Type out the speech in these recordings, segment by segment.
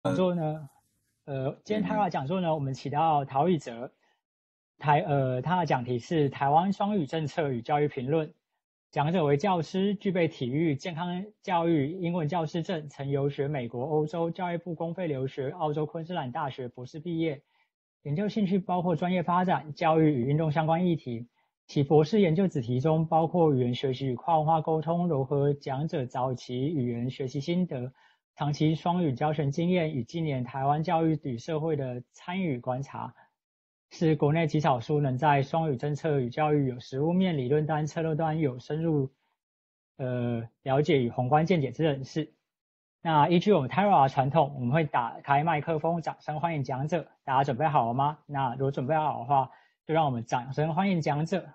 讲座呢，今天嗯哼， 他的讲座呢，我们请到陶宇哲，他的讲题是台湾双语政策与教育评论，讲者为教师，具备体育、健康教育、英文教师证，曾游学美国、欧洲，教育部公费留学，澳洲昆士兰大学博士毕业，研究兴趣包括专业发展、教育与运动相关议题。其博士研究子题中包括语言学习与跨文化沟通，融合讲者早期语言学习心得。长期双语教学经验与近年台湾教育与社会的参与观察，是国内极少数能在双语政策与教育有实务面、理论端、策略端有深入了解与宏观见解之人士。那依据我们 Tara 的传统，我们会打开麦克风，掌声欢迎讲者。大家准备好了吗？那如果准备好的话，就让我们掌声欢迎讲者。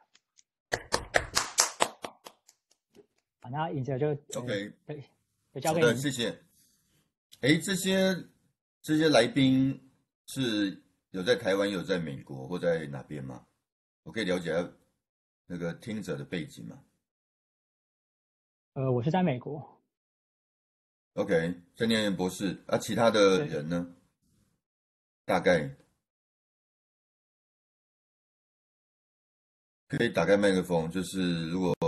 好，那尹哲就 ，OK， 对，就交好的， 给您。 谢谢。诶，这些来宾是有在台湾，有在美国或在哪边吗？我可以了解下那个听者的背景吗我是在美国。 ？OK，在念博士啊，其他的对。 人呢？大概可以打开麦克风，就是如果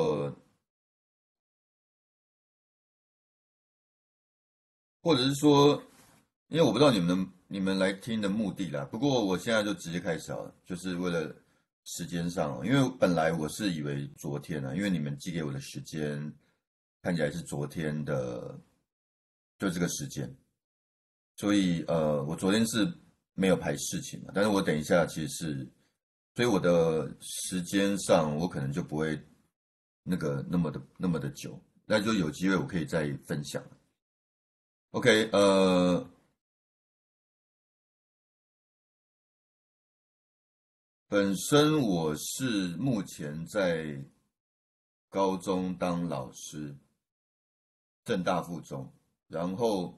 或者是说，因为我不知道你们来听的目的啦，不过我现在就直接开始好了，就是为了时间上哦，因为本来我是以为昨天啊，因为你们寄给我的时间看起来是昨天的，就这个时间，所以我昨天是没有排事情嘛，但是我等一下其实是，所以我的时间上我可能就不会那么的久，那就有机会我可以再分享。OK，本身我是目前在高中当老师，正大附中，然后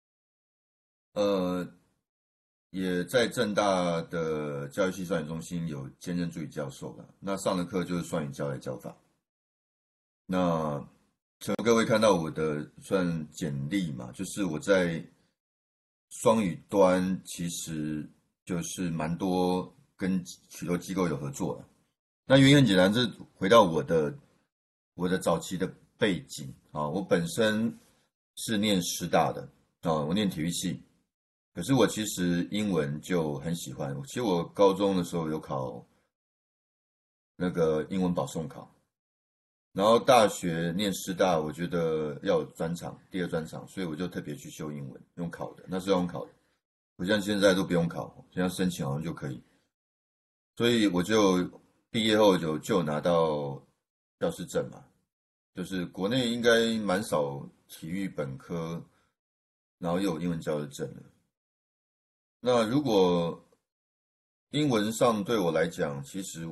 呃也在正大的教育系双语中心有兼任助理教授了。那上的课就是双语教学教法。那请各位看到我的算简历嘛，就是我在双语端其实就是蛮多跟许多机构有合作的。那原因很简单，是回到我的早期的背景啊，我本身是念师大的啊，我念体育系，可是我其实英文就很喜欢。其实我高中的时候有考那个英文保送考，然后大学念师大，我觉得要有专长，第二专长，所以我就特别去修英文，用考的，那是要用考的，不像现在都不用考，现在申请好像就可以。所以我就毕业后就有拿到教师证嘛，就是国内应该蛮少体育本科，然后又有英文教师证的。那如果英文上对我来讲，其实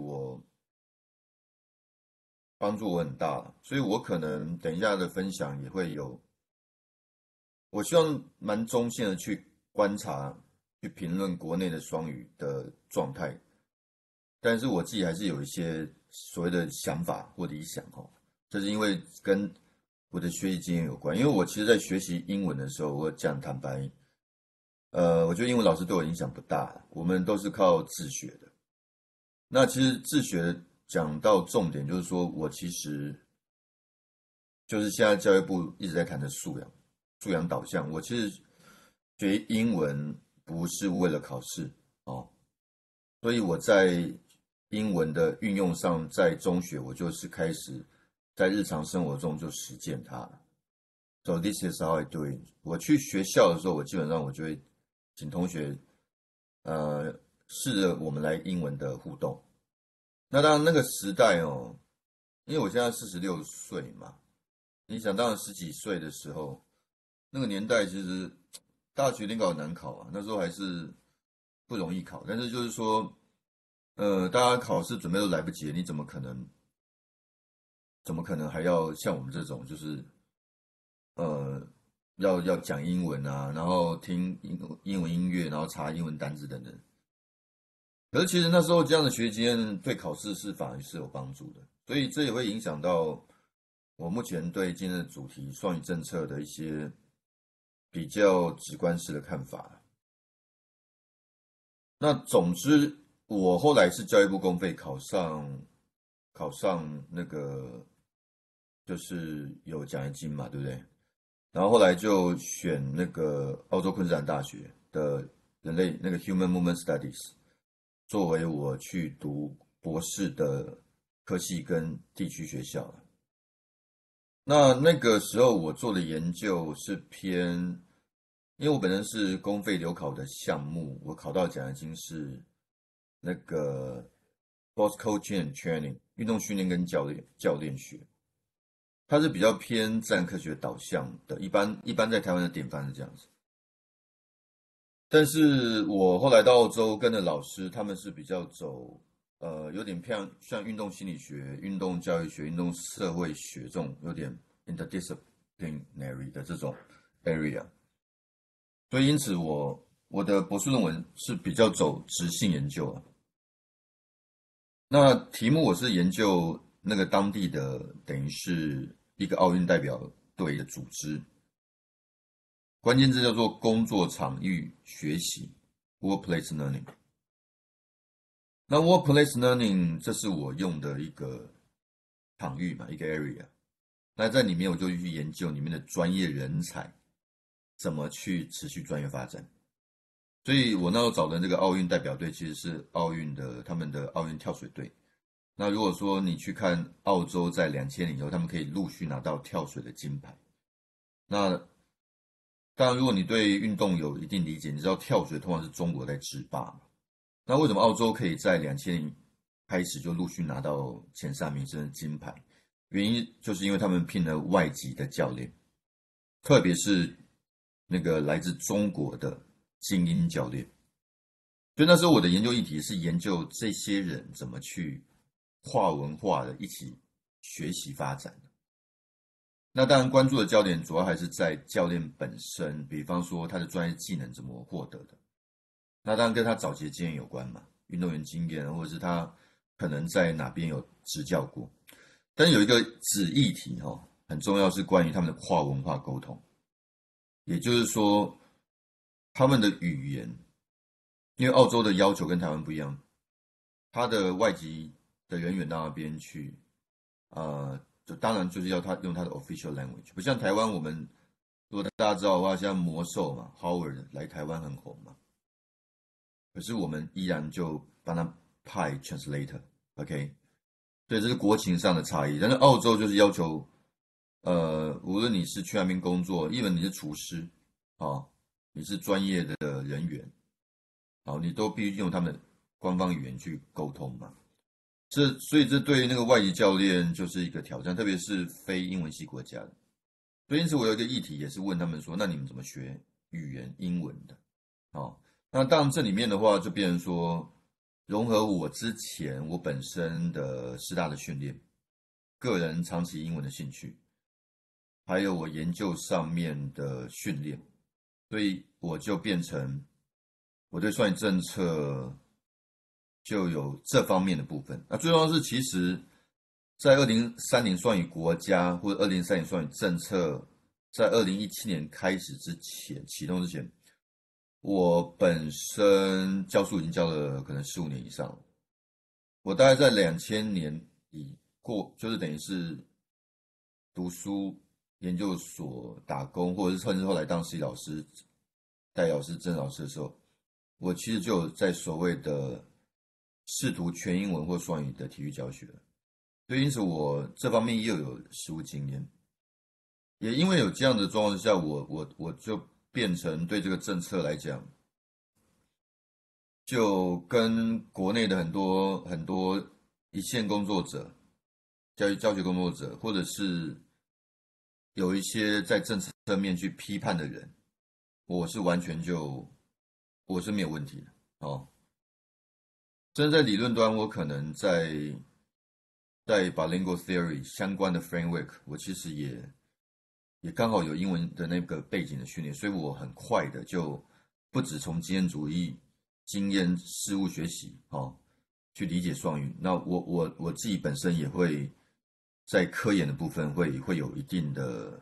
帮助我很大，所以我可能等一下的分享也会有，我希望蛮中性的去观察、去评论国内的双语的状态，但是我自己还是有一些所谓的想法或理想哦，这是因为跟我的学习经验有关。因为我其实在学习英文的时候，我讲坦白，我觉得英文老师对我影响不大，我们都是靠自学的。那其实自学讲到重点，就是说我其实就是现在教育部一直在谈的素养，素养导向。我其实学英文不是为了考试哦，所以我在英文的运用上，在中学我就是开始在日常生活中就实践它了。So this is how I do it。我去学校的时候，我基本上我就会请同学呃试着我们来英文的互动。那当然那个时代哦，因为我现在46岁嘛，你想当然十几岁的时候，那个年代其实大学联考很难考啊，那时候还是不容易考。但是就是说，大家考试准备都来不及了，你怎么可能还要像我们这种，就是呃要讲英文啊，然后听英文音乐，然后查英文单字等等。可是其实那时候这样的学习经验对考试是反而是有帮助的，所以这也会影响到我目前对今天的主题双语政策的一些比较直观式的看法。那总之，我后来是教育部公费考上那个就是有奖学金嘛，对不对？然后后来就选那个澳洲昆士兰大学的人类那个 Human Movement Studies 作为我去读博士的科系跟地区学校。那个时候我做的研究是偏，因为我本身是公费留考的项目，我考到的奖学金是那个 Sports Coaching and Training 运动训练跟教练学，它是比较偏自然科学导向的，一般在台湾的典范是这样子。但是我后来到澳洲跟的老师，他们是比较走有点偏像运动心理学、运动教育学、运动社会学这种有点 interdisciplinary 的这种 area，所以因此我的博士论文是比较走质性研究啊。那题目我是研究那个当地的等于是一个奥运代表队的组织，关键字叫做工作场域学习 （workplace learning）。那 workplace learning 这是我用的一个场域嘛，一个 area。那在里面我就去研究里面的专业人才怎么去持续专业发展。所以我那时候找的这个奥运代表队其实是奥运的他们的奥运跳水队。那如果说你去看澳洲在2000年以后，他们可以陆续拿到跳水的金牌。那当然，如果你对运动有一定理解，你知道跳水通常是中国在制霸嘛？那为什么澳洲可以在2000年开始就陆续拿到前3名甚至金牌？原因就是因为他们聘了外籍的教练，特别是那个来自中国的精英教练。所以那时候我的研究议题是研究这些人怎么去跨文化的一起学习发展。那当然关注的焦点主要还是在教练本身，比方说他的专业技能怎么获得的。那当然跟他早期的经验有关嘛，运动员经验，或者是他可能在哪边有执教过。但是有一个子议题很重要，是关于他们的跨文化沟通。也就是说，他们的语言，因为澳洲的要求跟台湾不一样，他的外籍的人员到那边去，就当然就是要他用他的 official language， 不像台湾我们，如果大家知道的话，像魔兽嘛 ，Howard 来台湾很红嘛，可是我们依然就帮他派 translator，OK，所以这是国情上的差异。但是澳洲就是要求，无论你是去那边工作，因为你是厨师，你是专业的人员，你都必须用他们的官方语言去沟通嘛。所以这对于那个外籍教练就是一个挑战，特别是非英文系国家的。所以因此我有一个议题也是问他们说，那你们怎么学语言英文的？那当然这里面的话就变成说，融合我之前我本身的师大的训练，个人长期英文的兴趣，还有我研究上面的训练，所以我就变成我对双语政策就有这方面的部分。那最重要的是，其实，在2030双语国家或者2030双语政策在2017年开始之前启动之前，我本身教书已经教了可能15年以上了。我大概在2000年就是等于是读书、研究所打工，或者是甚至后来当实习老师、代老师、正老师的时候，我其实就有在所谓的试图全英文或双语的体育教学，所以因此我这方面又有实务经验，也因为有这样的状况下，我就变成对这个政策来讲，就跟国内的很多一线工作者、教学工作者，或者是有一些在政策面去批判的人，我是完全我是没有问题的真的在理论端，我可能在 bilingual theory 相关的 framework，我其实也刚好有英文的那个背景的训练，所以我很快的就不只从经验主义、经验事物学习去理解双语。那我自己本身也会在科研的部分会有一定的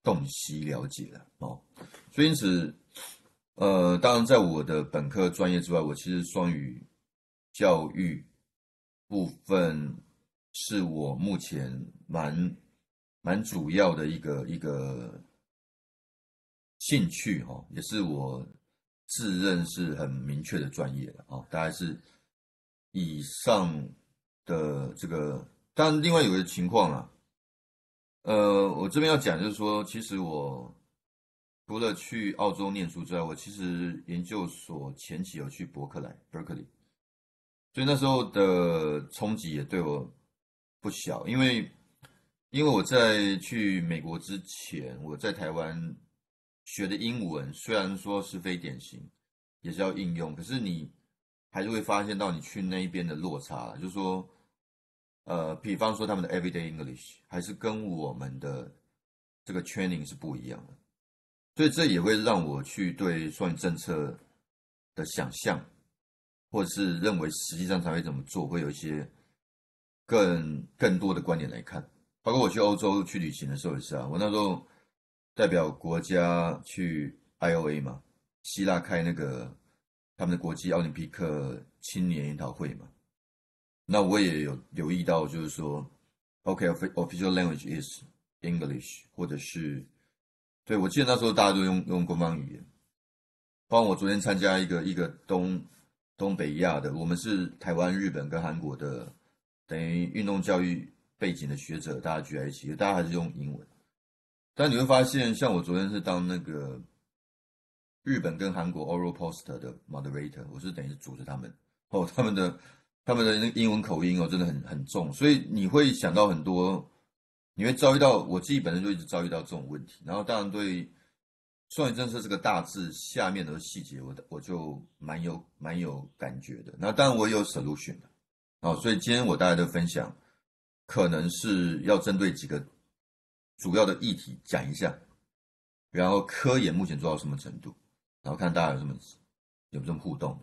洞悉了解了哦。所以因此，当然在我的本科专业之外，我其实双语教育部分是我目前蛮主要的一个兴趣哈，也是我自认是很明确的专业了啊，大概是以上的这个。当然，另外有个情况啊，我这边要讲就是说，其实我除了去澳洲念书之外，我其实研究所前期有去伯克莱 （Berkeley），所以那时候的冲击也对我不小，因为我在去美国之前，我在台湾学的英文虽然说是非典型，也是要应用，可是你还是会发现到你去那一边的落差，就是说，比方说他们的 Everyday English 还是跟我们的这个 training 是不一样的，所以这也会让我去对双语政策的想象，或者是认为实际上才会怎么做，会有一些更多的观点来看。包括我去欧洲去旅行的时候也是啊，我那时候代表国家去 IOA 嘛，希腊开那个他们的国际奥林匹克青年研讨会嘛，那我也有留意到，就是说，OK，official language is English，或者是，对，我记得那时候大家都用官方语言。包括我昨天参加一个东北亚的，我们是台湾、日本跟韩国的，等于运动教育背景的学者，大家聚在一起，大家还是用英文。但你会发现，像我昨天是当那个日本跟韩国 oral post 的 moderator，我是等于是组织他们哦，他们的那个英文口音哦，真的很重，所以你会想到很多，你会遭遇到我自己本身就一直遭遇到这种问题，然后当然对双语政策这个大字下面的细节，我就蛮有感觉的，那当然我也有 solution 的，哦，所以今天我大家的分享可能是要针对几个主要的议题讲一下，然后科研目前做到什么程度。然后看大家有什么互动。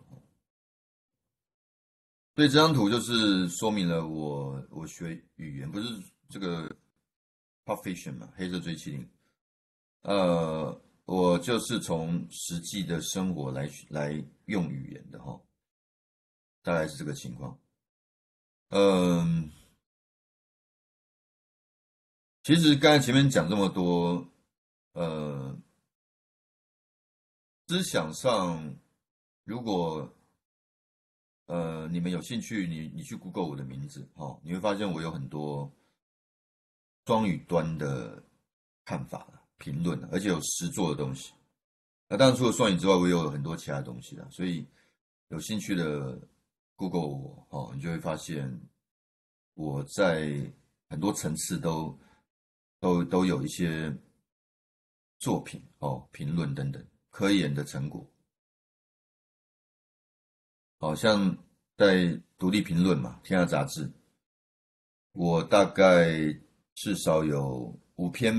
所以这张图就是说明了我学语言不是这个 Pulp Fiction 嘛，黑色追妻令。我就是从实际的生活来用语言的哈，大概是这个情况。嗯，其实刚才前面讲这么多，呃，思想上如果你们有兴趣，你去 Google 我的名字，哦，你会发现我有很多双语端的看法、评论，而且有实作的东西。那当然除了双语之外，我也有很多其他东西啦。所以有兴趣的 Google 我，哦，你就会发现我在很多层次都有一些作品哦、评论等等科研的成果。好像在独立评论嘛，天下杂志，我大概至少有5篇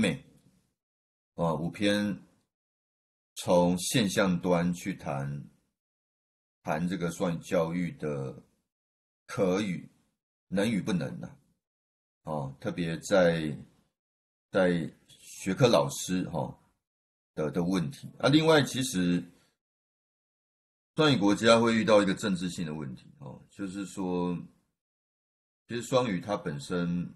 5篇从现象端去谈这个双语教育的可语能与不能呢、特别在学科老师的问题啊，另外其实双语国家会遇到一个政治性的问题哦，就是说，其实双语它本身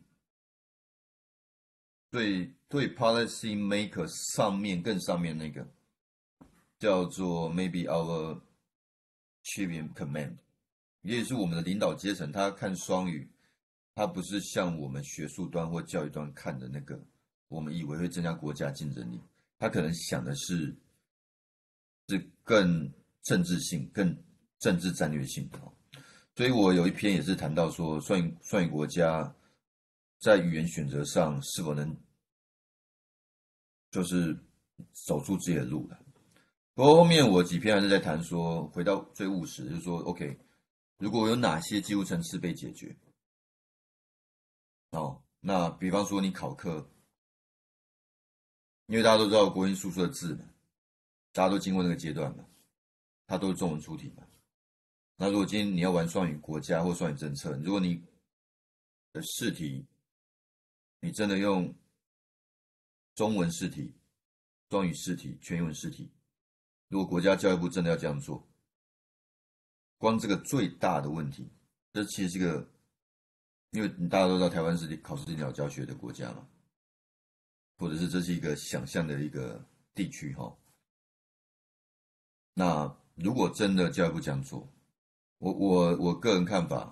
对 policy maker 更上面那个叫做 maybe our chief in command，也就是我们的领导阶层，他看双语，他不是像我们学术端或教育端看的那个，我们以为会增加国家竞争力，他可能想的是更政治性、更政治战略性的。所以我有一篇也是谈到说，双语国家在语言选择上是否能就是走出自己的路了。不过后面我几篇还是在谈说，回到最务实，就是说，OK，如果有哪些技术层次被解决，哦，那比方说你考科，因为大家都知道国音数社字嘛，大家都经过那个阶段嘛，它都是中文出题嘛。那如果今天你要玩双语国家或双语政策，如果你的试题你真的用中文试题双语试题、全英文试题。如果国家教育部真的要这样做，光这个最大的问题，这其实是个，因为大家都知道台湾是考试电脑教学的国家嘛，或者是这是一个想象的一个地区哈。那如果真的教育部这样做，我个人看法，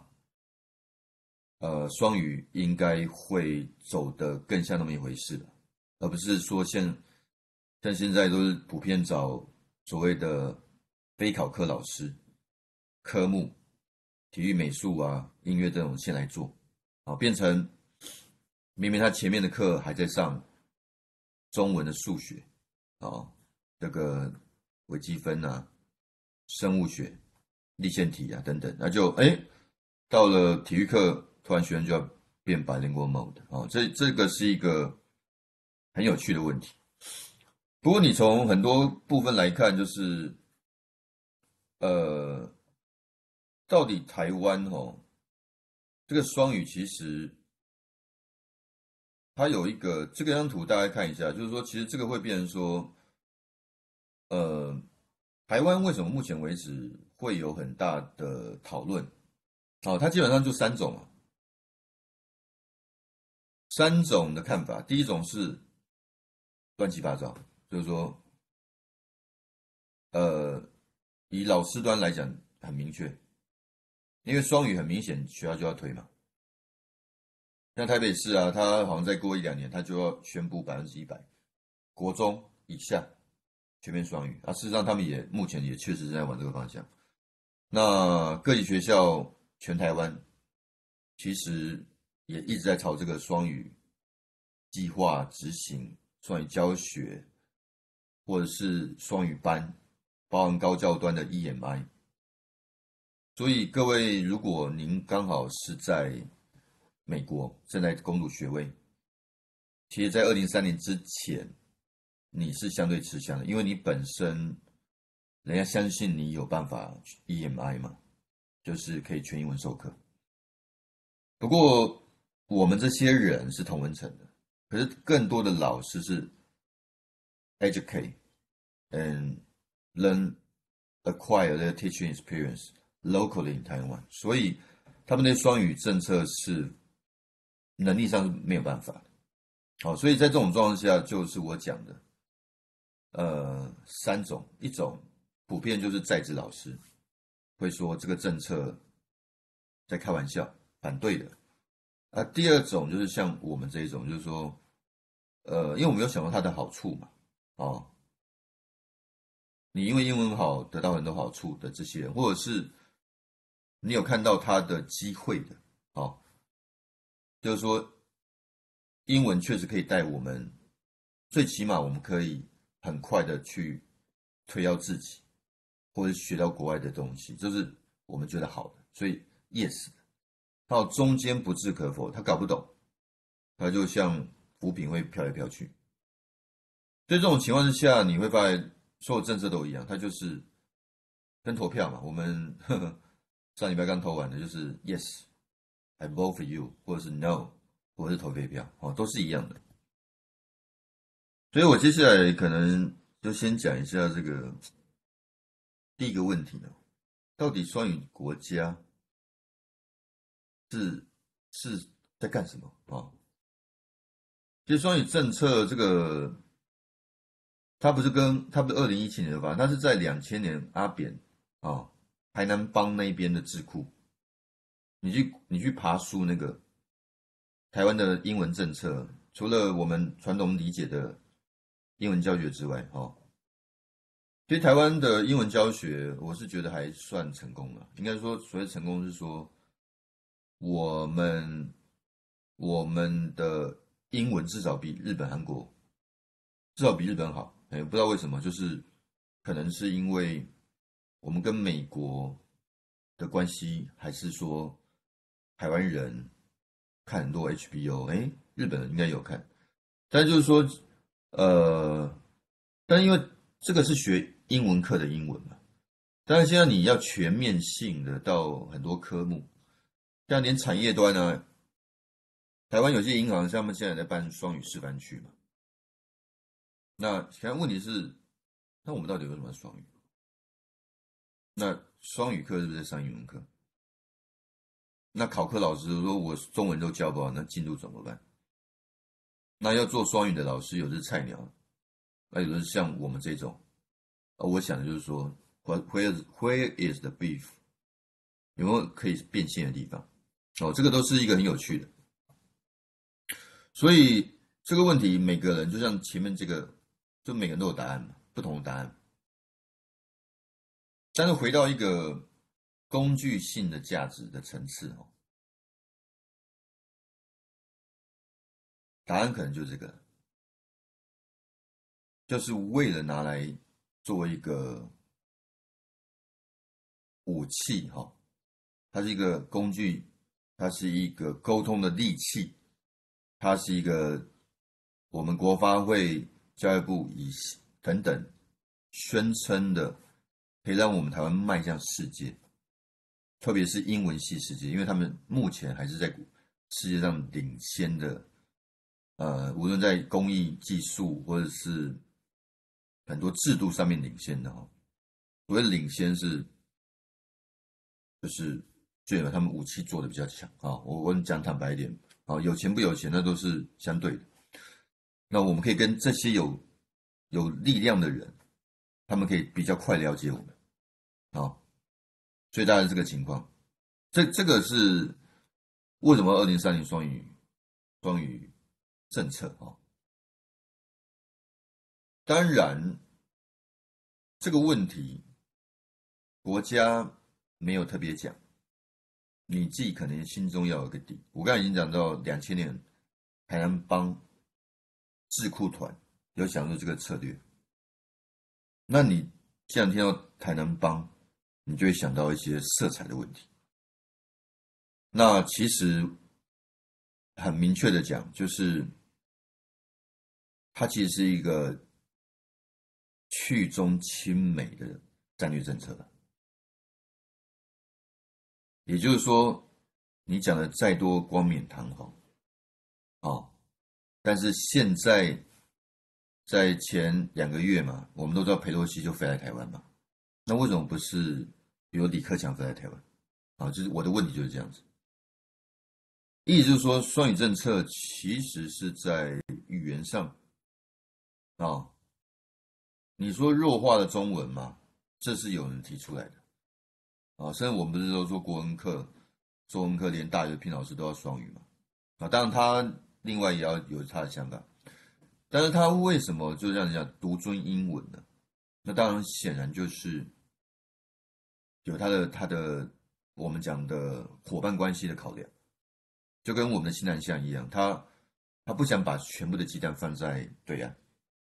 双语应该会走得更像那么一回事了，而不是说像现在都是普遍找所谓的非考科老师，科目、体育、美术啊、音乐这种先来做，啊，变成明明他前面的课还在上中文的数学，啊，这个微积分啊、生物学、立线体啊等等，那就到了体育课，突然学生就要变bilingual mode 啊，这个是一个很有趣的问题。不过你从很多部分来看，就是到底台湾这个双语其实它有一个这个张图大家看一下，就是说其实这个会变成说，台湾为什么目前为止会有很大的讨论？它基本上就三种啊，三种的看法。第一种是乱七八糟，就是说，以老师端来讲很明确，因为双语很明显学校就要推嘛。像台北市啊，它好像再过1-2年，它就要宣布100%国中以下全面双语啊。事实上，他们目前也确实在往这个方向。那各级学校全台湾其实也一直在朝这个双语计划执行、双语教学，或者是双语班，包含高教端的 EMI。所以各位，如果您刚好是在美国正在攻读学位，其实在2030之前，你是相对吃香的，因为你本身人家相信你有办法 EMI 嘛，就是可以全英文授课。不过我们这些人是同文层的，可是更多的老师是 educate and learn acquire their teaching experience locally in Taiwan， 所以他们的双语政策是能力上是没有办法的。好，所以在这种状况下，就是我讲的，三种，一种普遍就是在职老师会说这个政策在开玩笑，反对的。第二种就是像我们这一种，就是说，因为我们有想到它的好处嘛，你因为英文好得到很多好处的这些人，或者是你有看到他的机会的，就是说英文确实可以带我们，最起码我们可以很快的去推销自己，或者学到国外的东西，这是我们觉得好的，所以 yes。到中间不置可否，他搞不懂，他就像浮萍会飘来飘去。在这种情况之下，你会发现所有政策都一样，它就是跟投票嘛。我们上礼拜刚投完的，就是 yes，I vote for you， 或者是 no， 或者是投废票，都是一样的。所以我接下来可能就先讲一下这个第一个问题呢，到底双语国家是在干什么啊？其实双语政策这个，它不是2017年的吧？它是在2000年阿扁台南帮那边的智库，你去爬书那个台湾的英文政策，除了我们传统理解的英文教学之外，其实台湾的英文教学，我是觉得还算成功了。应该说，所谓成功是说，我们的英文至少比日本、韩国至少比日本好。不知道为什么，就是可能是因为我们跟美国的关系，还是说台湾人看很多 HBO，日本人应该有看，但就是说，但因为这个是学英文课的英文嘛，但是现在你要全面性的到很多科目，像连产业端呢，台湾有些银行像他们现在在办双语示范区嘛， 那现在问题是，那我们到底为什么要双语？那双语课是不是在上英文课？那考科老师说我中文都教不好，那进度怎么办？那要做双语的老师，有的是菜鸟，那有的是像我们这种。我想的就是说，where is the beef？有没有可以变现的地方？这个都是一个很有趣的。所以这个问题，每个人就像前面这个，就每个人都有答案嘛，不同的答案。但是回到一个工具性的价值的层次，答案可能就是这个，就是为了拿来作为一个武器，它是一个工具，它是一个沟通的利器，它是一个我们国发会、教育部等等宣称的，可以让我们台湾迈向世界，特别是英文系世界，因为他们目前还是在世界上领先的，无论在工艺技术或者是很多制度上面领先的所谓领先就是就有他们武器做的比较强我讲坦白一点有钱不有钱那都是相对的。那我们可以跟这些有力量的人，他们可以比较快了解我们所以大概是这个情况。这个是为什么2030双语政策当然这个问题国家没有特别讲，你自己可能心中要有个底。我刚才已经讲到2000年台南帮智库团有想出这个策略，那你既然听到台南帮，你就会想到一些色彩的问题。那其实很明确的讲，就是它其实是一个去中亲美的战略政策。也就是说，你讲的再多冠冕堂皇但是现在前2个月嘛，我们都知道裴洛西就飞来台湾嘛，那为什么不是有李克强飞来台湾就是我的问题就是这样子。意思就是说，双语政策其实是在语言上你说弱化的中文嘛，这是有人提出来的甚至我们不是都说国文课、中文课连大学聘老师都要双语嘛当然他另外也要有他的想法，但是他为什么就这样讲独尊英文呢？那当然显然就是有他的我们讲的伙伴关系的考量，就跟我们的西南向一样，他不想把全部的鸡蛋放在对岸，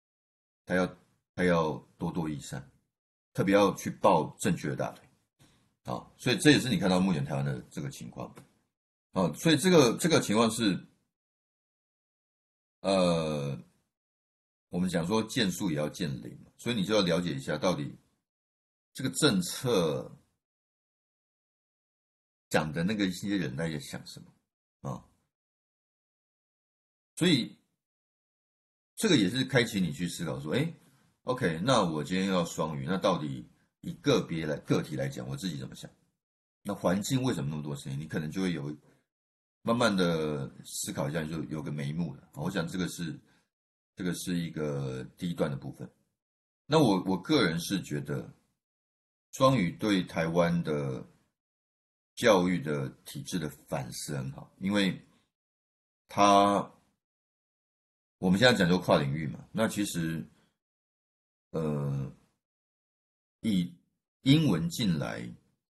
他要多益善，特别要去抱正确的大腿所以这也是你看到目前台湾的这个情况所以这个情况是我们讲说见树也要见林嘛，所以你就要了解一下到底这个政策讲的那个一些人在想什么所以这个也是开启你去思考说，OK，那我今天要双语，那到底以个体来讲，我自己怎么想？那环境为什么那么多声音？你可能就会慢慢的思考一下，就有个眉目了。我想这个是一个第一段的部分。那我个人是觉得，双语对台湾的教育的体制的反思很好，因为我们现在讲究跨领域嘛，那其实以英文进来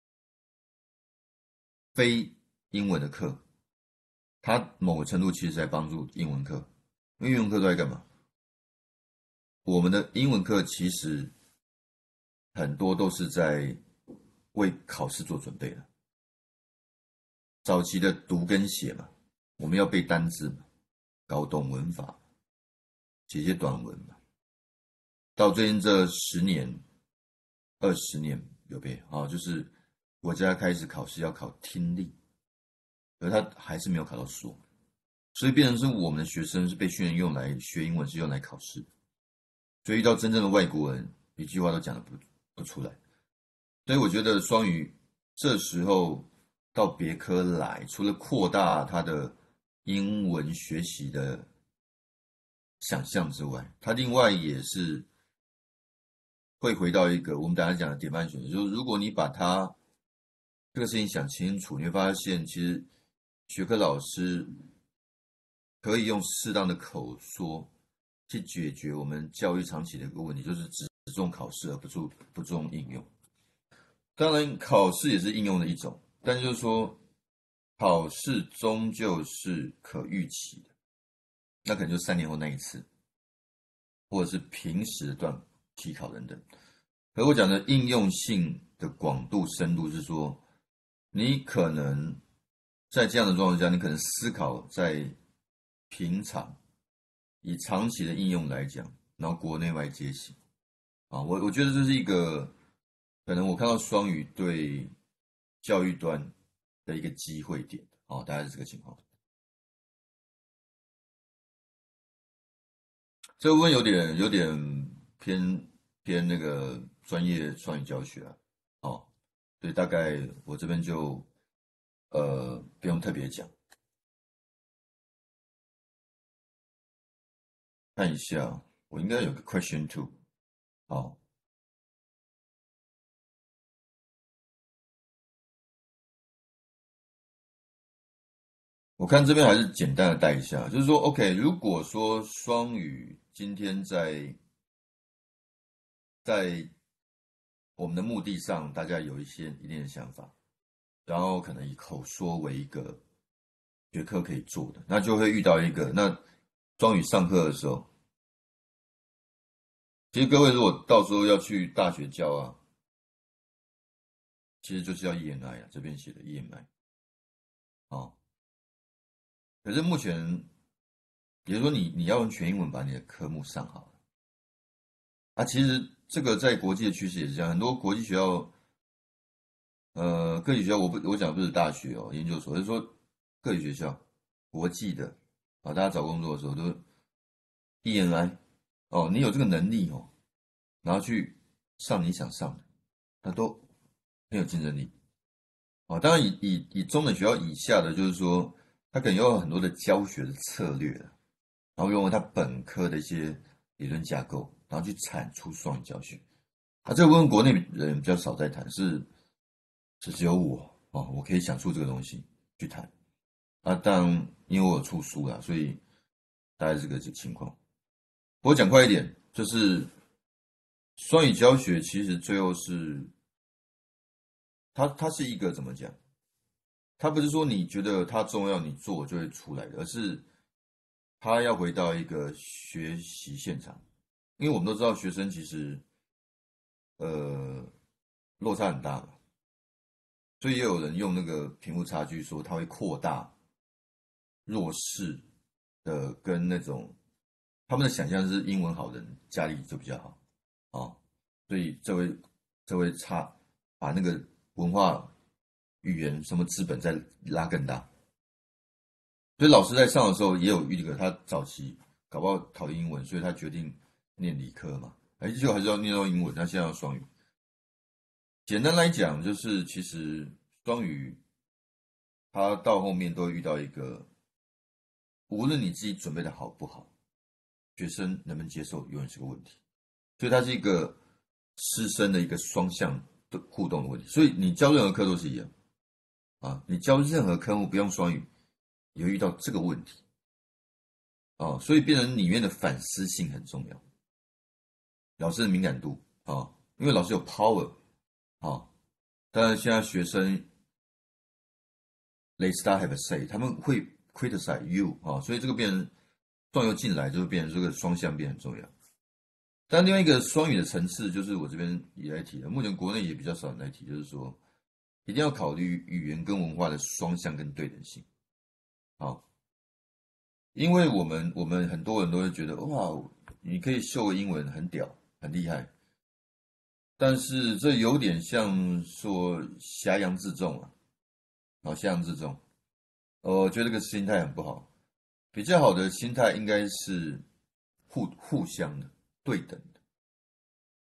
非英文的课，它某个程度其实在帮助英文课，因为英文课都在干嘛？我们的英文课其实很多都是在为考试做准备的。早期的读跟写嘛，我们要背单字嘛，搞懂文法，写些短文嘛。到最近这10年、20年有没有就是国家开始考试要考听力，而他还是没有考到说，所以变成是我们的学生是被训练用来学英文，是用来考试。 所以遇到真正的外国人，一句话都讲得不出来。所以我觉得双语这时候到别科来，除了扩大他的英文学习的想象之外，他另外也是会回到一个我们等一下讲的典范选择，就是如果你把它这个事情想清楚，你会发现其实学科老师可以用适当的口说去解决我们教育长期的一个问题，就是只重考试而不重应用。当然，考试也是应用的一种，但就是说，考试终究是可预期的，那可能就3年后那一次，或者是平时的段期考等等。可我讲的应用性的广度、深度是说，你可能在这样的状况下，你可能思考在平常以长期的应用来讲，然后国内外皆行啊。我觉得这是一个可能我看到双语对教育端的一个机会点哦，大概是这个情况。这个部分有点偏那个专业双语教学啊，哦，所以大概我这边就不用特别讲。看一下，我应该有个 question two， 好，我看这边还是简单的带一下，就是说 OK， 如果说双语今天在我们的目的上，大家有一定的想法，然后可能以口说为一个学科可以做的，那就会遇到一个那双语上课的时候，其实各位如果到时候要去大学教啊，其实就是要 EMI 啊，这边写的 EMI， 哦，可是目前，比如说你要用全英文把你的科目上好了，啊，其实这个在国际的趋势也是这样，很多国际学校，各级学校我讲的不是大学哦，研究所，就是说各级学校，国际的啊，大家找工作的时候都 EMI， 哦，你有这个能力哦，然后去上你想上的，那都很有竞争力。哦，当然以中等学校以下的，就是说他可能有很多的教学的策略，然后用他本科的一些理论架构，然后去产出双语教学。啊，这个部分国内人比较少在谈，只有我哦，我可以想出这个东西去谈。啊，当然因为我有出书啦，所以大概是这个情况。我讲快一点，就是双语教学其实最后是它是一个怎么讲？它不是说你觉得它重要，你做就会出来的，而是它要回到一个学习现场。因为我们都知道学生其实呃落差很大嘛，所以也有人用那个贫富差距说它会扩大弱势的跟那种他们的想象是英文好的人家里就比较好哦，所以这位差把那个文化语言什么资本再拉更大。所以老师在上的时候也有遇个他早期搞不好讨厌英文，所以他决定念理科嘛，就还是要念到英文，他现在要双语。简单来讲，就是其实双语它到后面都会遇到一个，无论你自己准备的好不好，学生能不能接受，永远是个问题。所以它是一个师生的一个双向的互动的问题。所以你教任何课都是一样啊，你教任何科目不用双语，也会遇到这个问题啊，所以变成里面的反思性很重要，老师的敏感度啊，因为老师有 power 啊，当然现在学生 they start have a say， 他们会 criticize you 啊，所以这个变成双游进来就会变成这个双向变很重要。但另外一个双语的层次，就是我这边也在提的，目前国内也比较少人来提，就是说一定要考虑语言跟文化的双向跟对等性。好，因为我们很多人都会觉得哇，你可以秀个英文很屌很厉害，但是这有点像说挟洋自重啊，挟洋自重，我觉得这个心态很不好。比较好的心态应该是互相的、对等的。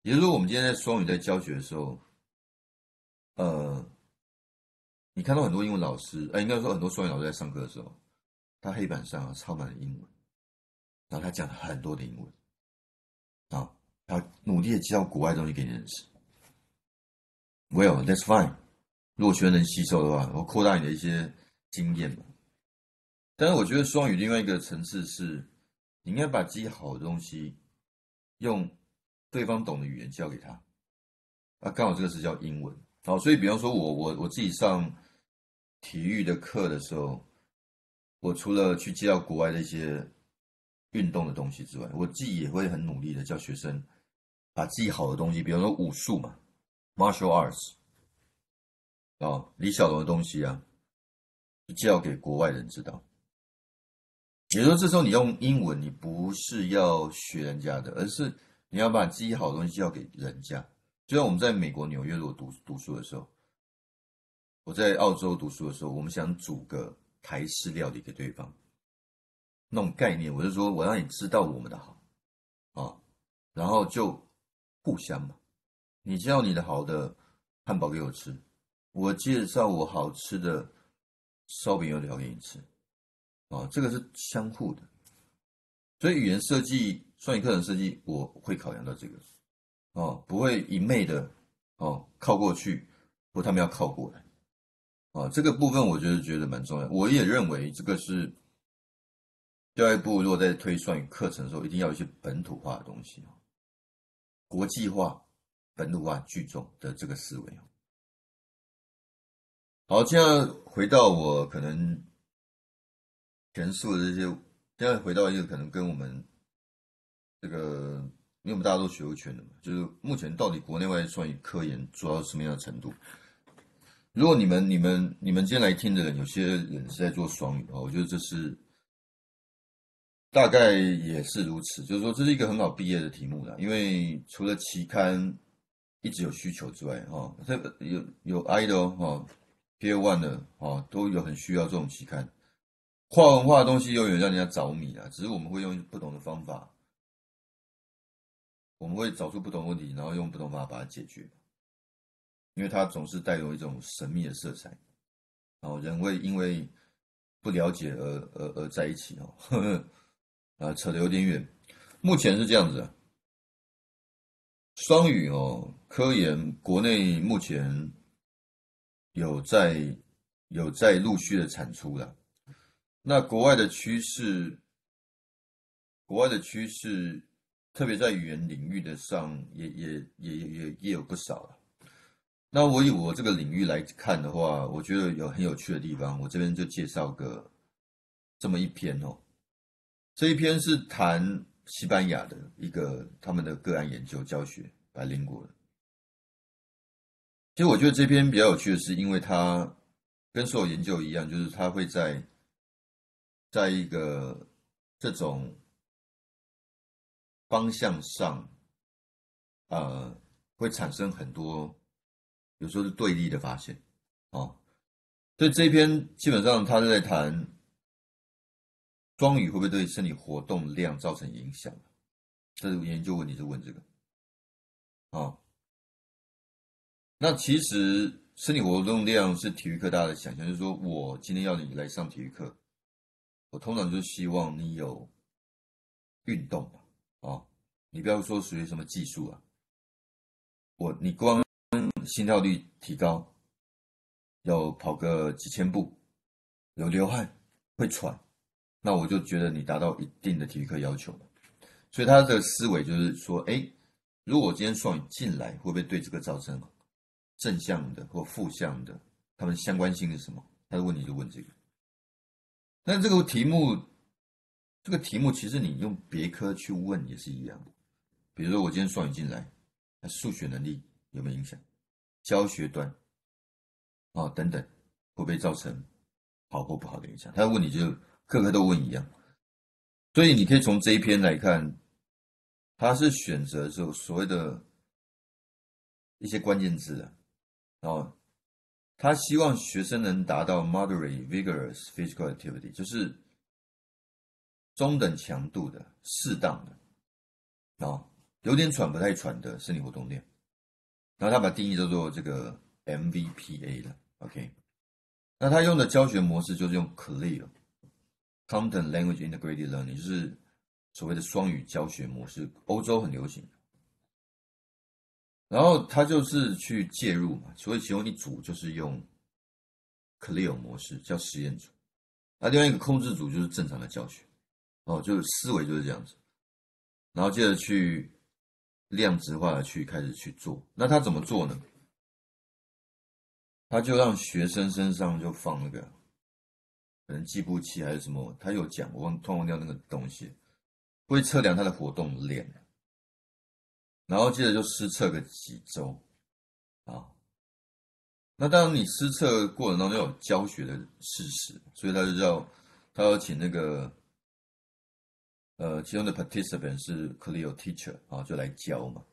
也就是说，我们今天在双语在教学的时候，呃，你看到很多英文老师，应该说很多双语老师在上课的时候，他黑板上抄满了英文，然后他讲了很多的英文啊，他努力的教国外的东西给你认识。Well, that's fine。如果学生能吸收的话，我扩大你的一些经验嘛。但是我觉得双语另外一个层次是，你应该把自己好的东西用对方懂的语言教给他。啊，刚好这个是叫英文。好，所以比方说我自己上体育的课的时候，我除了去介绍国外的一些运动的东西之外，我自己也会很努力的教学生把自己好的东西，比方说武术嘛，martial arts 李小龙的东西啊，介绍给国外人知道。也就是说，这时候你用英文，你不是要学人家的，而是你要把自己好的东西教给人家。就像我们在美国纽约如果读书的时候，我在澳洲读书的时候，我们想煮个台式料理给对方，那种概念，我就说我让你知道我们的好啊，然后就互相嘛，你介绍你的好的汉堡给我吃，我介绍我好吃的烧饼油条给你吃啊，这个是相互的。所以语言设计、双语课程设计，我会考量到这个不会一昧的靠过去，或他们要靠过来这个部分我觉得蛮重要。我也认为这个是教育部如果在推双语课程的时候，一定要有一些本土化的东西国际化、本土化聚重的这个思维好，现在回到我可能陈述的这些，现在回到一个可能跟我们这个，因为我们大家都学务圈的嘛，就是目前到底国内外双语科研做到什么样的程度？如果你们今天来听的人，有些人是在做双语的话，我觉得这是大概也是如此，就是说这是一个很好毕业的题目啦，因为除了期刊一直有需求之外，这个有 I 的Peer One 的都有很需要这种期刊。跨文化的东西永远让人家着迷啊，只是我们会用不同的方法，我们会找出不同的问题，然后用不同方法把它解决。因为它总是带有一种神秘的色彩，然后人会因为不了解而在一起扯得有点远。目前是这样子的，双语科研国内目前有在陆续的产出了。那国外的趋势，特别在语言领域的上，也有不少了。那我以我这个领域来看的话，我觉得有很有趣的地方，我这边就介绍个这么一篇这一篇是谈西班牙的一个他们的个案研究教学白灵果的。其实我觉得这篇比较有趣的是，因为它跟所有研究一样，就是它会在一个这种方向上，会产生很多有时候是对立的发现哦。所以这一篇基本上他是在谈双语会不会对身体活动量造成影响，这是研究问题是问这个那其实身体活动量是体育课大家的想象，就是说我今天要你来上体育课，我通常就希望你有运动你不要说属于什么技术你光心跳率提高，有跑个几千步，有流汗，会喘，那我就觉得你达到一定的体育课要求了。所以他的思维就是说，如果我今天双语进来，会不会对这个造成正向的或负向的？它们相关性是什么？他的问题就问这个。那这个题目其实你用别科去问也是一样的。比如说我今天双语进来，那数学能力有没有影响？教学端等等，会不会造成好或不好的影响？他的问题就科科都问一样。所以你可以从这一篇来看，他是选择所谓的一些关键字他希望学生能达到 moderate vigorous physical activity， 就是中等强度的、适当的有点喘不太喘的身体活动量。然后他把定义叫做这个 MVPA 了 ，OK。那他用的教学模式就是用 CLIL。Content Language Integrated Learning 就是所谓的双语教学模式，欧洲很流行。然后他就是去介入嘛，所以其中一组就是用 CLIL 模式，叫实验组。那另外一个控制组就是正常的教学，就是思维就是这样子。然后接着去量质化的去开始去做。那他怎么做呢？他就让学生身上就放那个可能计步器还是什么，他有讲，我突然忘掉那个东西，会测量他的活动量，然后接着就施测个几周啊。那当然你施测过程当中有教学的事实，所以他要请那个其中的 participant 是 CLIL teacher 啊，就来教嘛。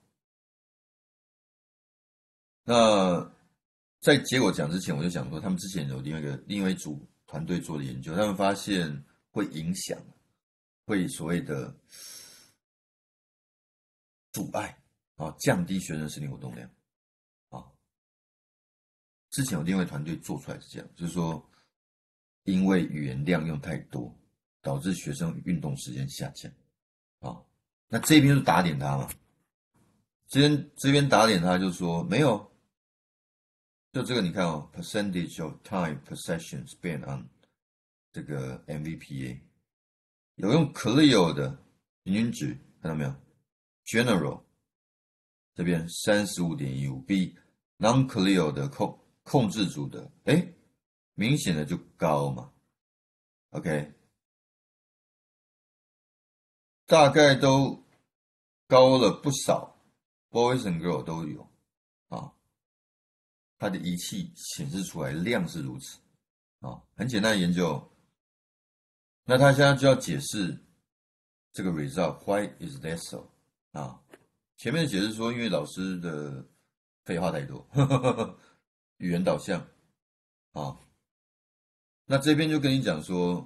那在结果讲之前，我就想说，他们之前有另外一组团队做的研究，他们发现会影响，会所谓的阻碍啊，降低学生的身体活动量啊。之前有另外团队做出来是这样，就是说，因为语言量用太多，导致学生运动时间下降啊。那这边就打脸他嘛，这边打脸他就说没有。就这个你看percentage of time per session spent on 这个 MVPA 有用 CLIL 的平均值，看到没有 ？General 这边35.15，比 non-CLIL 的控制组的，明显的就高嘛。OK， 大概都高了不少 ，boys and girls 都有啊。它的仪器显示出来量是如此啊，很简单的研究。那他现在就要解释这个 result，why is that so 啊？前面的解释说，因为老师的废话太多，语言导向啊。那这边就跟你讲说，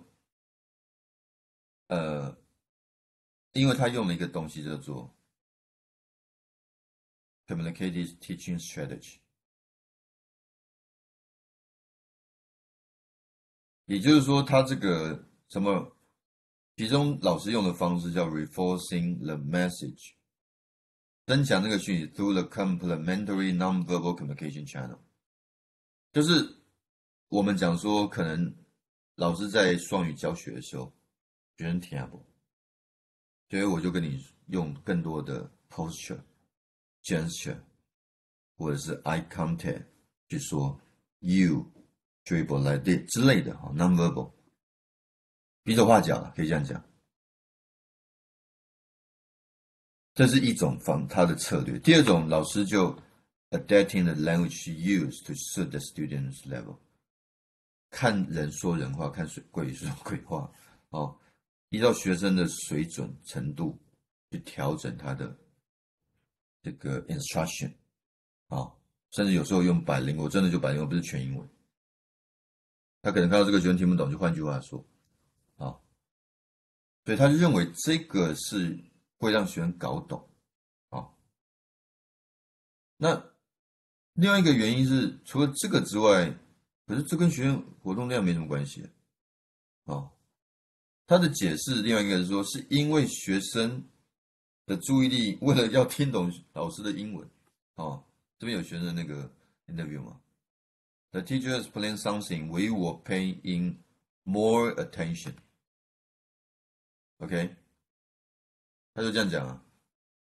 因为他用了一个东西叫做 communicative teaching strategy， 也就是说，他这个其中老师用的方式叫 reinforcing the message， 增强那个讯息 through the complementary nonverbal communication channel， 就是我们讲说，可能老师在双语教学的时候，学生听不懂，所以我就跟你用更多的 posture、gesture 或者是 eye contact 去说 you dribble like this 之类的，nonverbal。比手画脚了，可以这样讲。这是一种他的策略。第二种，老师就 adapting the language used to suit the student's level， 看人说人话，看鬼说鬼话，依照学生的水准程度去调整他的这个 instruction， 甚至有时候用百灵，我真的就百灵，不是全英文。他可能看到这个学生听不懂，就换句话说。所以他认为这个是会让学生搞懂，那另外一个原因是，除了这个之外，可是这跟学生活动量没什么关系，他的解释另外一个是说，是因为学生的注意力为了要听懂老师的英文，这边有学生那个 interview 嘛 ，The teacher explained something we were paying more attention。OK， 他就这样讲啊。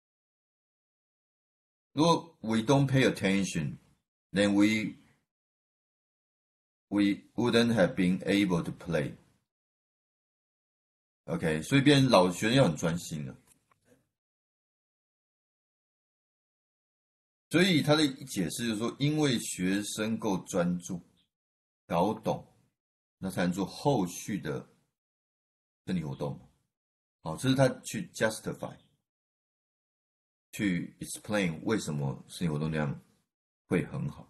如果 we don't pay attention, then we wouldn't have been able to play. OK， 所以变成老学生要很专心了。所以他的解释就是说，因为学生够专注、搞懂，那才能做后续的身体活动。这是他去 justify。去 explain 为什么身体活动量会很好，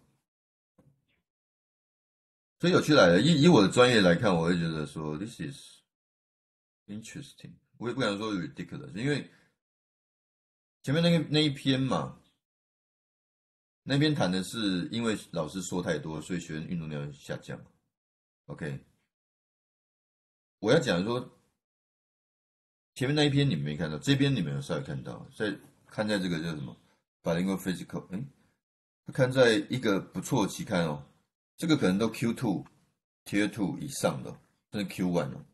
所以有趣来了。以我的专业来看，我会觉得说 this is interesting。我也不敢说 ridiculous，因为前面那一篇嘛，那边谈的是因为老师说太多，所以学生运动量下降。OK，我要讲说前面那一篇你们没看到，这边你们有稍微看到，看在这个叫什么Bilingual Physical，看在一个不错的期刊哦，这个可能都 Q2、Tier 2以上的哦，甚至 Q1哦，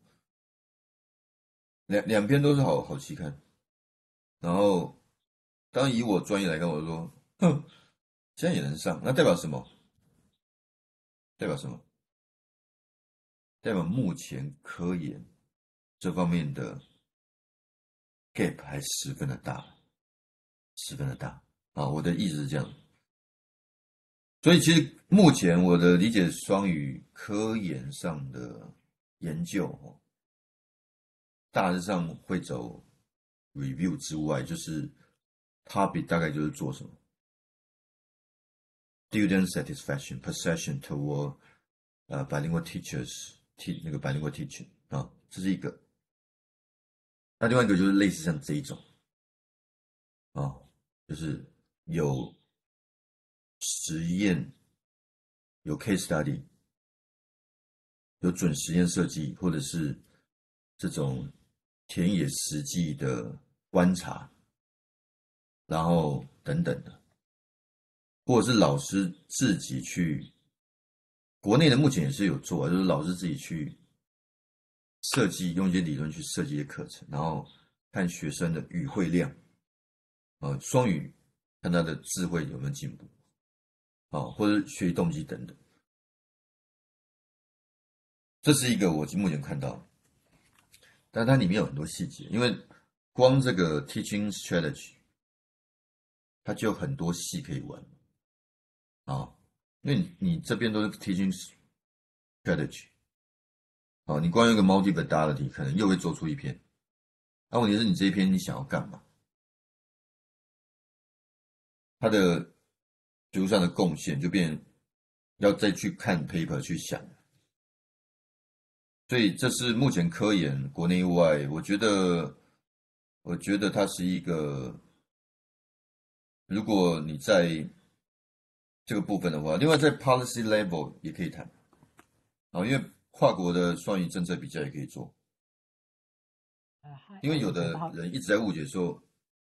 两篇都是好期刊。然后，当以我专业来看，我说，哼，现在也能上，那代表什么？代表什么？代表目前科研这方面的 gap 还十分的大，十分的大啊！我的意思是这样，所以其实目前我的理解，双语科研上的研究哦，大致上会走 review 之外，就是 topic 大概就是做什么 student satisfaction perception toward bilingual teachers 那个 bilingual teaching 啊，这是一个。那另外一个就是类似像这一种啊，就是有实验、有 case study、有准实验设计，或者是这种田野实际的观察，然后等等的，或者是老师自己去，国内的目前也是有做啊，就是老师自己去设计，用一些理论去设计一些课程，然后看学生的语汇量，双语看他的智慧有没有进步，或者学习动机等等，这是一个我目前看到的，但它里面有很多细节，因为光这个 teaching strategy，它就有很多戏可以玩啊，因为你这边都是 teaching strategy，你光用一个 multimodality 可能又会做出一篇，那问题是你这一篇你想要干嘛？它的学术上的贡献就变要再去看 paper 去想，所以这是目前科研国内外，我觉得它是一个，如果你在这个部分的话，另外在 policy level 也可以谈因为跨国的双语政策比较也可以做， 嗨， 因为有的以不好， 人一直在误解说，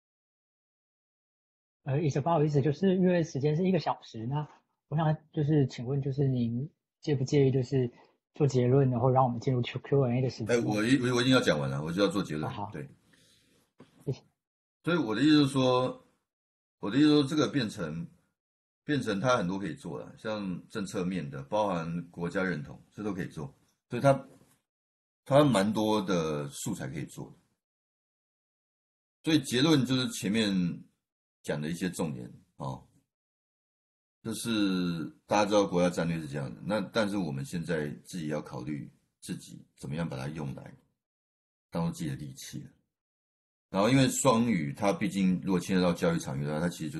不好意思，就是因为时间是1个小时，那我想就是请问，就是您介不介意就是做结论，然后让我们进入 Q&A 的时哎， 间呢？ 我已经要讲完了，我就要做结论， 好， 对， 谢谢。 所以我的意思说，这个变成它很多可以做的，像政策面的，包含国家认同，这都可以做，所以它蛮多的素材可以做的。所以结论就是前面讲的一些重点就是大家知道国家战略是这样的，那但是我们现在自己要考虑自己怎么样把它用来当做自己的利器了。然后因为双语它毕竟如果牵扯到教育场域的话，它其实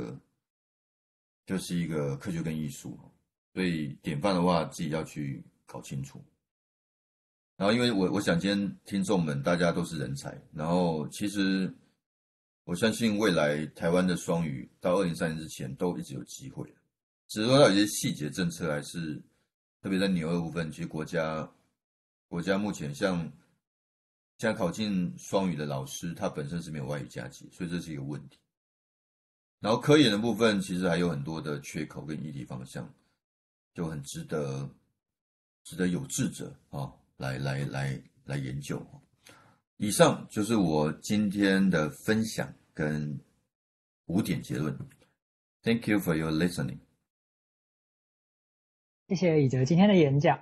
就是一个科学跟艺术，所以典范的话自己要去搞清楚。然后因为我想今天听众们大家都是人才，然后其实我相信未来台湾的双语到2030之前都一直有机会，只是说它有些细节政策还是特别在纽二部分，其实国家目前像现在考进双语的老师，他本身是没有外语加级，所以这是一个问题。然后科研的部分其实还有很多的缺口跟议题方向，就很值得有志者来研究。以上就是我今天的分享跟5点结论。Thank you for your listening。 谢谢以哲今天的演讲。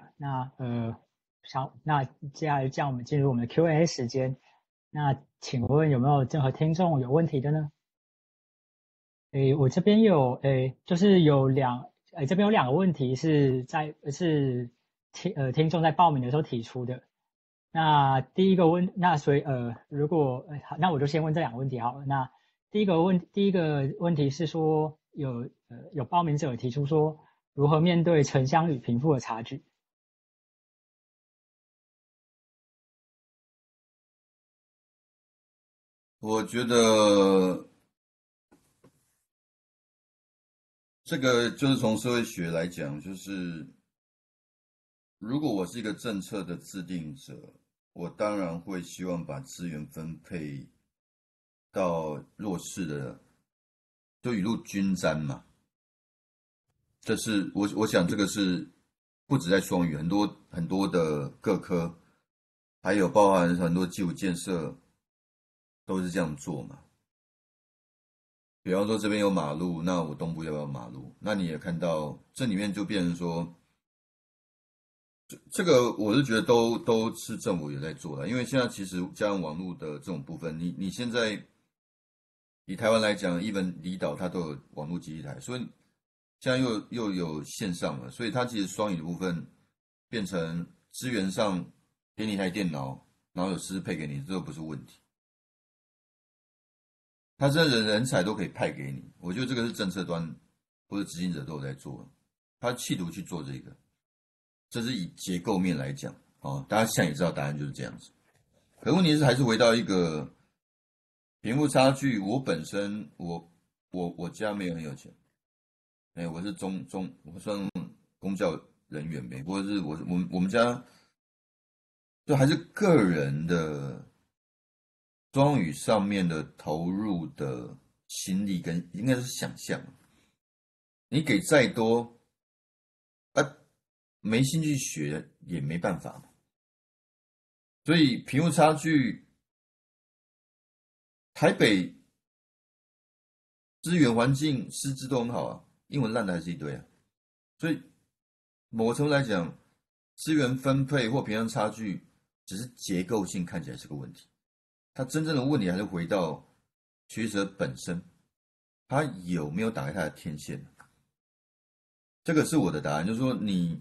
那接下来这样我们进入我们的 Q&A 时间。那请问有没有任何听众有问题的呢？我这边有就是这边有2个问题是听众在报名的时候提出的。那第一个问，那所以如果好，那我就先问这2个问题好了。那第一个问题是说有报名者提出说如何面对城乡与贫富的差距。 我觉得这个就是从社会学来讲，就是如果我是一个政策的制定者，我当然会希望把资源分配到弱势的，就雨露均沾嘛。这是我想这个是不止在双语，很多的各科，还有包含很多基础建设都是这样做嘛。比方说这边有马路，那我东部要不要马路？那你也看到这里面就变成说，这个我是觉得都是政府有在做的，因为现在其实加上网络的这种部分，你现在以台湾来讲，even离岛它都有网络基地台，所以现在又有线上了，所以它其实双语的部分变成资源上给你一台电脑，然后有师资配给你，这个不是问题。他这人才都可以派给你，我觉得这个是政策端或者执行者都有在做，他企图去做这个，这是以结构面来讲，哦，大家现在也知道答案就是这样子。可问题是还是回到一个贫富差距，我本身我家没有很有钱，哎，我是我算公教人员呗，或者是我们家就还是个人的双语上面的投入的心力跟应该是想象，你给再多啊，没兴趣学也没办法嘛。所以贫富差距，台北资源环境师资都很好啊，英文烂的还是一堆啊。所以某个程度来讲，资源分配或贫富差距只是结构性看起来是个问题，它真正的问题还是回到学者本身，他有没有打开他的天线？这个是我的答案，就是说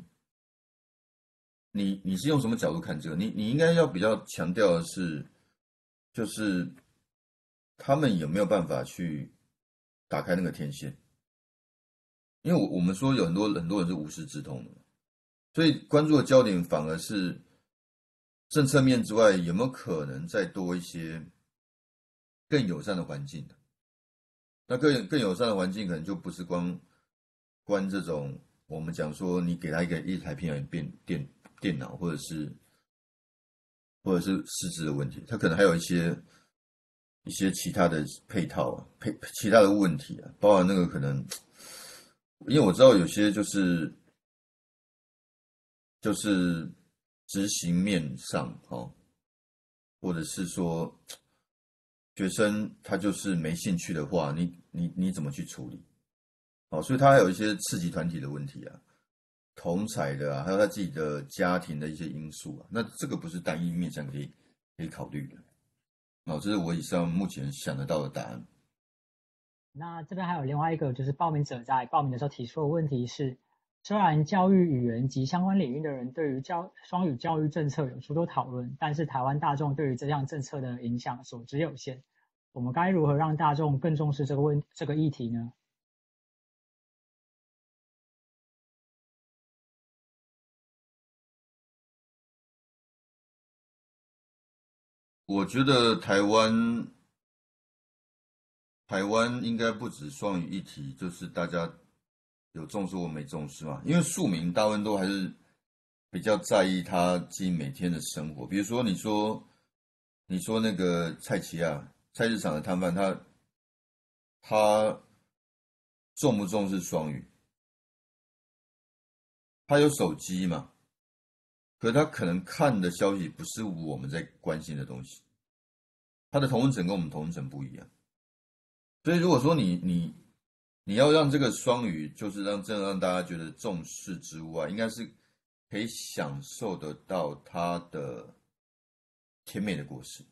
你是用什么角度看这个？你应该要比较强调的是，就是他们有没有办法去打开那个天线？因为我们说有很多人是无师自通的，所以关注的焦点反而是政策面之外，有没有可能再多一些更友善的环境？那更友善的环境，可能就不是关这种我们讲说你给他一台平板电脑，或者是师资的问题，它可能还有一些其他的配套啊，其他的问题啊，包含那个可能，因为我知道有些就是执行面上哦，或者是说学生他就是没兴趣的话，你怎么去处理？哦，所以他还有一些刺激团体的问题啊，同才的啊，还有他自己的家庭的一些因素啊，那这个不是单一面向可以考虑的。哦，这是我以上目前想得到的答案。 那这边还有另外一个，就是报名者在报名的时候提出的问题是，虽然教育语言及相关领域的人对于双语教育政策有诸多讨论，但是台湾大众对于这项政策的影响所知有限。我们该如何让大众更重视这个议题呢？ 我觉得台湾应该不止双语议题，就是大家有重视或没重视嘛。因为庶民大部分都还是比较在意他自己每天的生活，比如说你说那个蔡奇亚菜市场的摊贩，他重不重视双语？他有手机嘛？可是他可能看的消息不是我们在关心的东西，他的同温层跟我们同温层不一样。所以如果说你要让这个双语，就是真的让大家觉得重视之外，应该是可以享受得到它的甜美的果实。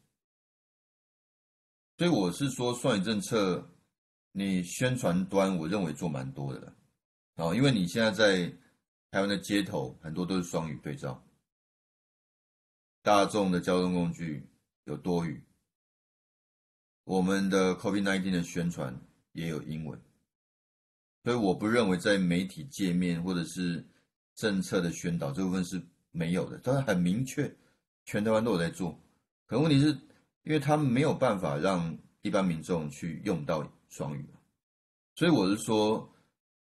所以我是说，双语政策，你宣传端我认为做蛮多的了。哦，因为你现在在台湾的街头很多都是双语对照，大众的交通工具有多语，我们的 COVID-19 的宣传也有英文。所以我不认为在媒体界面或者是政策的宣导这部分是没有的，当然很明确，全台湾都有在做。可问题是，因为他们没有办法让一般民众去用到双语，所以我是说，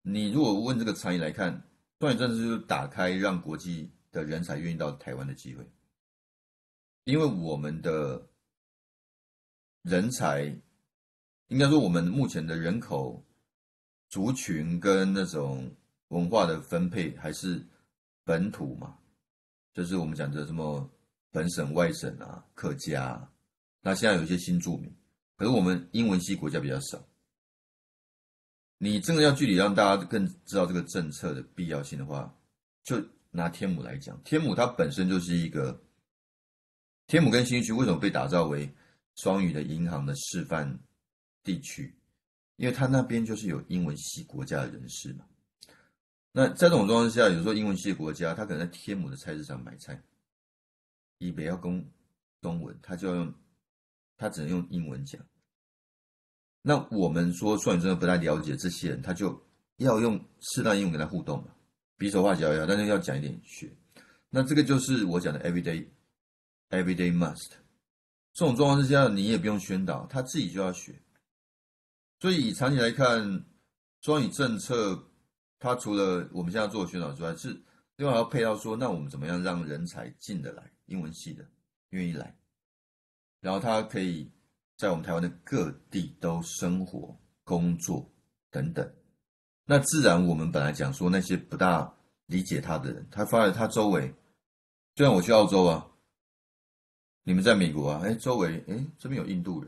你如果问这个长远来看，双语政策就是打开让国际的人才愿意到台湾的机会，因为我们的人才，应该说我们目前的人口族群跟那种文化的分配还是本土嘛，就是我们讲的什么本省、外省啊、客家啊，那现在有一些新住民，可是我们英文系国家比较少。你真的要具体让大家更知道这个政策的必要性的话，就拿天母来讲，天母它本身就是一个，天母跟新区为什么被打造为双语的银行的示范地区？因为它那边就是有英文系国家的人士嘛。那在这种状况下，有时候英文系的国家，他可能在天母的菜市场买菜，以北要攻中文，他就要用，他只能用英文讲。那我们说双语真的不太了解这些人，他就要用适当英文跟他互动嘛，比手画脚要，但是要讲一点学。那这个就是我讲的 everyday must。这种状况之下，你也不用宣导，他自己就要学。所以以长期来看，双语政策它除了我们现在做的宣导之外，是另外还要配套说，那我们怎么样让人才进得来，英文系的愿意来，然后他可以在我们台湾的各地都生活、工作等等。那自然我们本来讲说那些不大理解他的人，他发现他周围，就像我去澳洲啊，你们在美国啊，周围这边有印度人，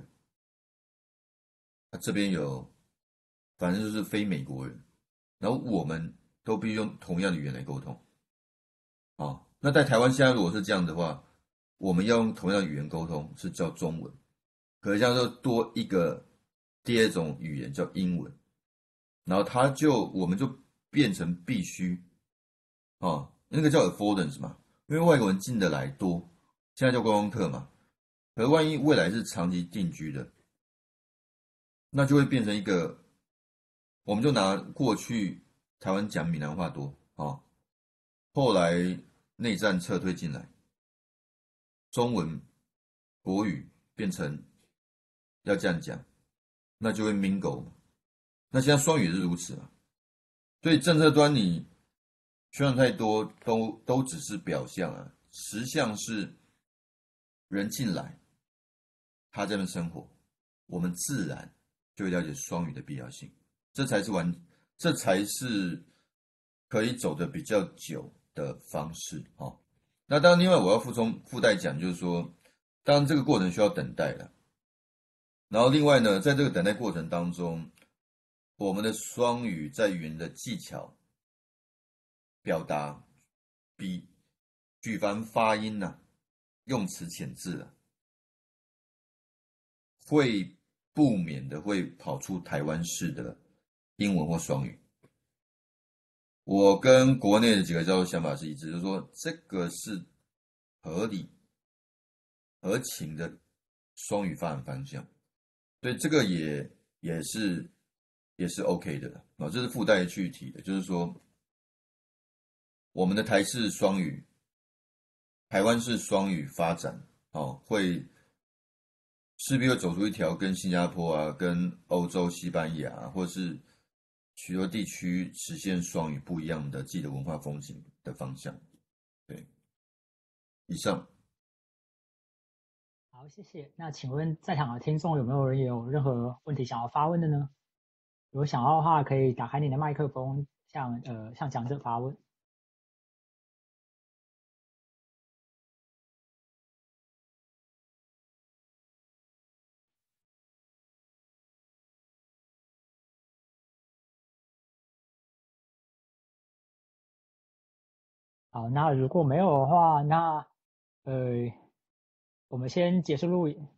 这边有，反正就是非美国人，然后我们都必须用同样的语言来沟通。那在台湾现在如果是这样的话，我们要用同样的语言沟通是叫中文，可是像说多一个第二种语言叫英文，然后我们就变成必须那个叫 affordance 嘛，因为外国人进得来多，现在叫观光客嘛，可是万一未来是长期定居的，那就会变成一个，我们就拿过去台湾讲闽南话多后来内战撤退进来，中文国语变成要这样讲，那就会 mingle 嘛。那现在双语也是如此嘛，所以政策端你宣传太多都只是表象啊，实相是人进来，他在那边生活，我们自然就会了解双语的必要性，这才是可以走的比较久的方式那当然，另外我要附带讲，就是说，当然这个过程需要等待了。然后另外呢，在这个等待过程当中，我们的双语在语言的技巧、表达，举凡发音用词遣字会不免的会跑出台湾式的英文或双语。我跟国内的几个教授想法是一致，就是说这个是合理合情的双语发展方向，所以这个也是 OK 的这是附带去提的，就是说我们的台式双语、台湾式双语发展会势必会走出一条跟新加坡跟欧洲、西班牙或是许多地区实现双语不一样的自己的文化风景的方向。对，以上。 好，谢谢。那请问在场的听众有没有人有任何问题想要发问的呢？如果想要的话，可以打开你的麦克风，向讲者发问。好，那如果没有的话，那我们先结束录影。